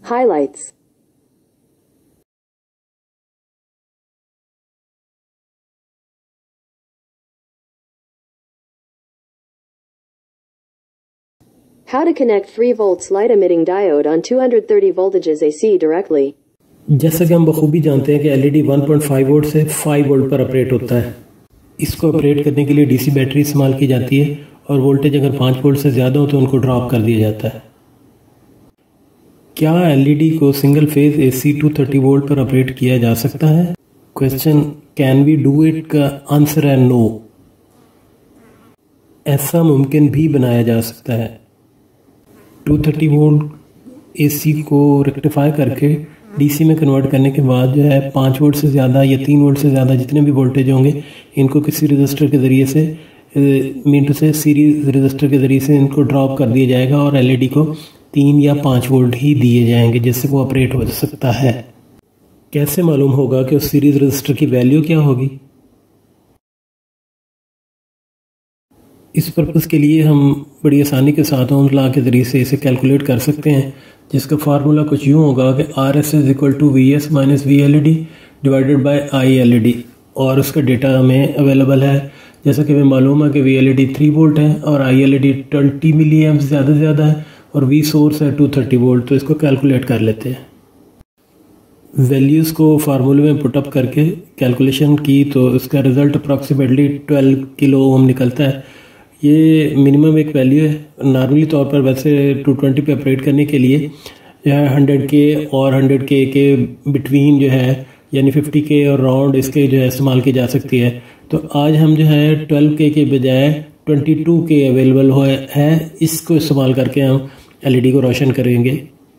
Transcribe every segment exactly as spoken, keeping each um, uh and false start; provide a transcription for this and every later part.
Highlights. How to connect three volts light emitting diode on two hundred thirty voltages A C directly. जैसा कि हम बखूबी जानते हैं कि LED one point five volt से फाइव वोल्ट पर ऑपरेट होता है। इसको ऑपरेट करने के लिए डीसी बैटरी इस्तेमाल की जाती है और वोल्टेज अगर पाँच वोल्ट से ज़्यादा हो तो उनको ड्रॉप कर दिया जाता है। क्या एलईडी को single phase AC two thirty volt पर ऑपरेट किया जा सकता है? Question can we do it का आंसर है नो। ऐसा मुमकिन भी बनाया जा सकता है। टू थर्टी वोल्ट एसी को रेक्टिफाई करके डीसी में कन्वर्ट करने के बाद जो है पाँच वोल्ट से ज़्यादा या तीन वोल्ट से ज़्यादा जितने भी वोल्टेज होंगे इनको किसी रजिस्टर के ज़रिए से मीन से सीरीज रजिस्टर के ज़रिए से इनको ड्रॉप कर दिया जाएगा और एलईडी को तीन या पाँच वोल्ट ही दिए जाएंगे जिससे वो ऑपरेट हो सकता है। कैसे मालूम होगा कि उस सीरीज रजिस्टर की वैल्यू क्या होगी? इस पर्पज़ के लिए हम बड़ी आसानी के साथ ओम्स लॉ के ज़रिए से इसे कैलकुलेट कर सकते हैं, जिसका फार्मूला कुछ यूँ होगा कि R S is equal to V S minus V L E D divided by I L E D, और उसका डेटा हमें अवेलेबल है। जैसा कि हमें मालूम है कि V L E D three volt है और I L E D twenty milli amp से ज़्यादा से ज़्यादा है और वी सोर्स है टू थर्टी वोल्ट। तो इसको कैलकुलेट कर लेते हैं। वैल्यूज़ को फार्मूले में पुटअप करके कैलकुलेशन की तो इसका result approximately twelve kilo ohm निकलता है। ये मिनिमम एक वैल्यू है। नॉर्मली तौर पर वैसे टू ट्वेंटी पे ऑपरेट करने के लिए जो है हंड्रेड के और हंड्रेड के के बिटवीन जो है यानी फिफ्टी के और राउंड इसके जो है इस्तेमाल की जा सकती है। तो आज हम जो है ट्वेल्व के के बजाय ट्वेंटी टू के अवेलेबल हो है, इसको इस्तेमाल करके हम एलईडी को रोशन करेंगे।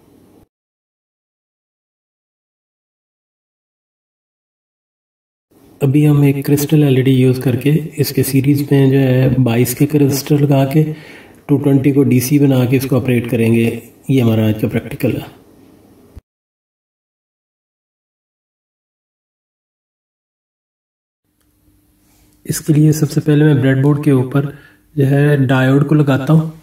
अभी हम एक क्रिस्टल एलईडी यूज़ करके इसके सीरीज़ में जो है बाईस के रजिस्टर लगा के टू ट्वेंटी को डीसी बना के इसको ऑपरेट करेंगे। ये हमारा आज का प्रैक्टिकल है। इसके लिए सबसे पहले मैं ब्रेडबोर्ड के ऊपर जो है डायोड को लगाता हूँ।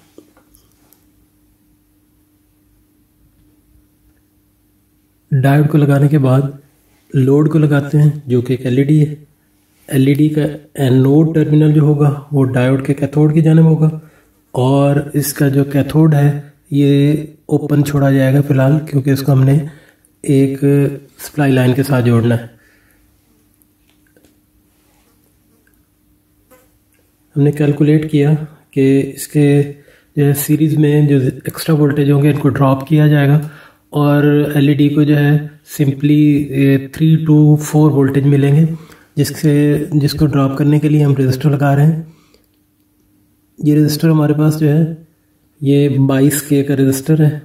डायोड को लगाने के बाद लोड को लगाते हैं जो कि एक एलईडी है। एलईडी का एनोड टर्मिनल जो होगा वो डायोड के कैथोड की जानिब होगा और इसका जो कैथोड है ये ओपन छोड़ा जाएगा फिलहाल, क्योंकि इसको हमने एक सप्लाई लाइन के साथ जोड़ना है। हमने कैलकुलेट किया कि इसके जो है सीरीज़ में जो एक्स्ट्रा वोल्टेज होंगे इनको ड्रॉप किया जाएगा और एलईडी को जो है simply three two four voltage मिलेंगे, जिससे जिसको ड्रॉप करने के लिए हम रजिस्टर लगा रहे हैं। ये रजिस्टर हमारे पास जो है ये बाईस के का रजिस्टर है।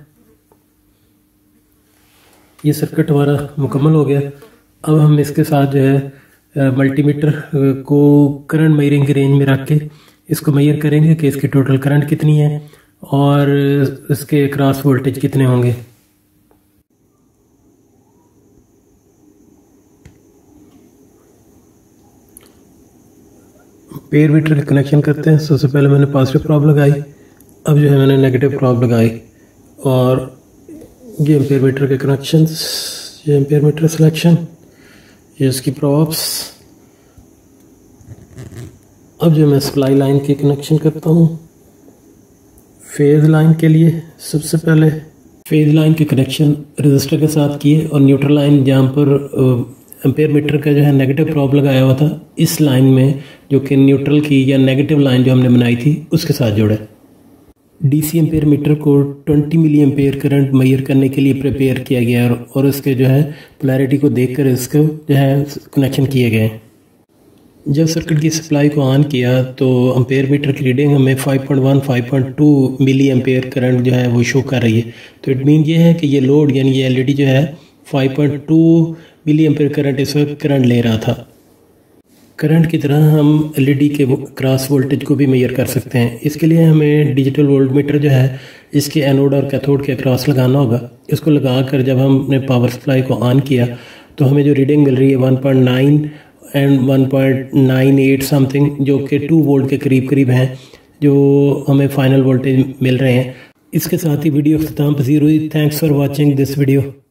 ये सर्किट हमारा मुकम्मल हो गया। अब हम इसके साथ जो है मल्टीमीटर को करंट मेजरिंग की रेंज में रख के इसको मेजर करेंगे कि इसकी टोटल करंट कितनी है और इसके क्रॉस वोल्टेज कितने होंगे। पेयर मीटर का कनेक्शन करते हैं। सबसे पहले मैंने पॉजिटिव प्रॉब लगाई, अब जो है मैंने नेगेटिव प्रॉब लगाई और ये एम्पेयर मीटर के कनेक्शंस, ये एम्पेयर मीटर सिलेक्शन, ये इसकी प्रॉब्स। अब जो मैं सप्लाई लाइन के कनेक्शन करता हूँ फेज लाइन के लिए। सबसे पहले फेज लाइन के कनेक्शन रजिस्टर के साथ किए और न्यूट्रल लाइन जहाँ पर एम्पेयर मीटर का जो है नेगेटिव प्रॉब लगाया हुआ था इस लाइन में जो कि न्यूट्रल की या नेगेटिव लाइन जो हमने बनाई थी उसके साथ जोड़े। डीसी एम्पेयर मीटर को twenty milli ampere current measure करने के लिए प्रिपेयर किया गया और उसके जो है पोलैरिटी को देखकर इसको जो है कनेक्शन किए गए। जब सर्किट की सप्लाई को ऑन किया तो एम्पेयर मीटर की रीडिंग हमें five point one five point two milli ampere current जो है वो शो कर रही है। तो इट मीन ये है कि ये लोड यानी ये एलईडी जो है five point two milli ampere current इस वक्त करंट ले रहा था। करंट की तरह हम एलईडी के क्रॉस वोल्टेज को भी मेजर कर सकते हैं। इसके लिए हमें डिजिटल वोल्टमीटर जो है इसके एनोड और कैथोड के क्रॉस लगाना होगा। इसको लगाकर जब हमने पावर सप्लाई को ऑन किया तो हमें जो रीडिंग मिल रही है one point nine and one point nine eight something, जो कि टू वोल्ट के करीब करीब हैं जो हमें फाइनल वोल्टेज मिल रहे हैं। इसके साथ ही वीडियो अख्ताम पसीर हुई। Thanks for watching this video.